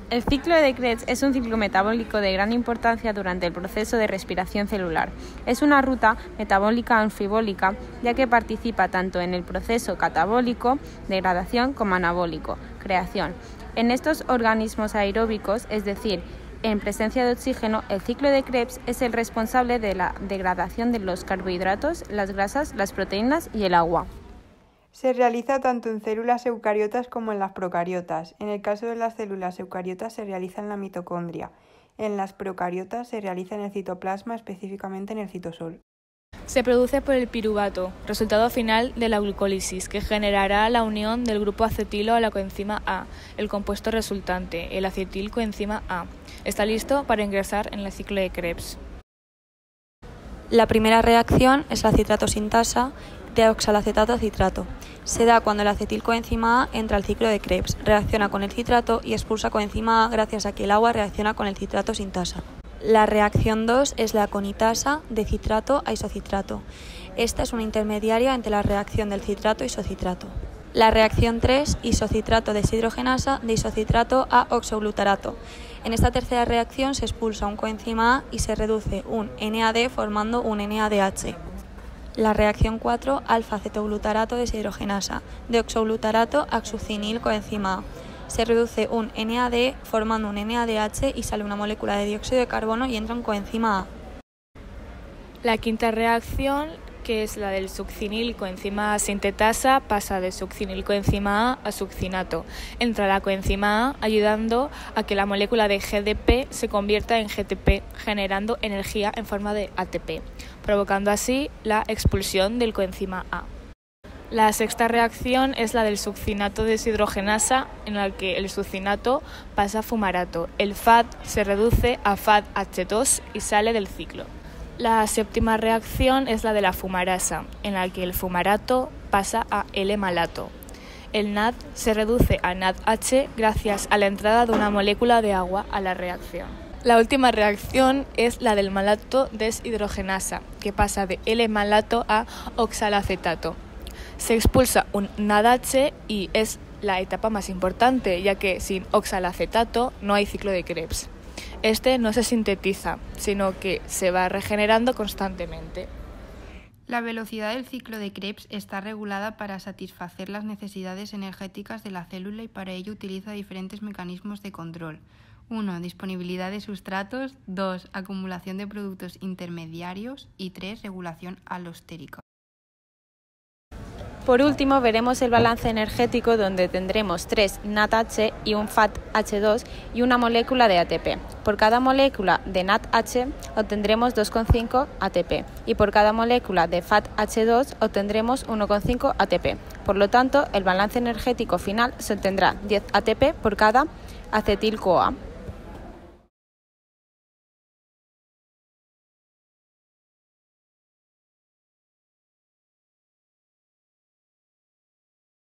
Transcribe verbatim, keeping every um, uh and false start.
El ciclo de Krebs es un ciclo metabólico de gran importancia durante el proceso de respiración celular. Es una ruta metabólica anfibólica, ya que participa tanto en el proceso catabólico, degradación, como anabólico, creación. En estos organismos aeróbicos, es decir, en presencia de oxígeno, el ciclo de Krebs es el responsable de la degradación de los carbohidratos, las grasas, las proteínas y el agua. Se realiza tanto en células eucariotas como en las procariotas. En el caso de las células eucariotas se realiza en la mitocondria. En las procariotas se realiza en el citoplasma, específicamente en el citosol. Se produce por el piruvato, resultado final de la glucólisis, que generará la unión del grupo acetilo a la coenzima A, el compuesto resultante, el acetilcoenzima A. Está listo para ingresar en el ciclo de Krebs. La primera reacción es la citrato-sintasa de oxalacetato a citrato. Se da cuando el acetilcoenzima A entra al ciclo de Krebs, reacciona con el citrato y expulsa coenzima A gracias a que el agua reacciona con el citrato-sintasa. La reacción dos es la conitasa de citrato a isocitrato. Esta es una intermediaria entre la reacción del citrato y isocitrato. La reacción tres, isocitrato deshidrogenasa de isocitrato a oxoglutarato. En esta tercera reacción se expulsa un coenzima A y se reduce un N A D formando un N A D H. La reacción cuatro, alfa-cetoglutarato deshidrogenasa de oxoglutarato a succinil coenzima A. Se reduce un N A D formando un N A D H y sale una molécula de dióxido de carbono y entra un coenzima A. La quinta reacción, que es la del succinil coenzima A sintetasa, pasa de succinil coenzima A a succinato. Entra la coenzima A ayudando a que la molécula de G D P se convierta en G T P, generando energía en forma de A T P, provocando así la expulsión del coenzima A. La sexta reacción es la del succinato deshidrogenasa, en la que el succinato pasa a fumarato. El F A D se reduce a F A D H dos y sale del ciclo. La séptima reacción es la de la fumarasa, en la que el fumarato pasa a L-malato. El N A D se reduce a N A D H gracias a la entrada de una molécula de agua a la reacción. La última reacción es la del malato deshidrogenasa, que pasa de L-malato a oxalacetato. Se expulsa un N A D H y es la etapa más importante, ya que sin oxalacetato no hay ciclo de Krebs. Este no se sintetiza, sino que se va regenerando constantemente. La velocidad del ciclo de Krebs está regulada para satisfacer las necesidades energéticas de la célula y para ello utiliza diferentes mecanismos de control. uno. Disponibilidad de sustratos. dos. Acumulación de productos intermediarios. Y tres. Regulación alostérica. Por último, veremos el balance energético, donde tendremos tres N A D H y un F A D H dos y una molécula de A T P. Por cada molécula de N A D H obtendremos dos coma cinco A T P y por cada molécula de F A D H dos obtendremos uno coma cinco A T P. Por lo tanto, el balance energético final se obtendrá diez A T P por cada acetil-CoA.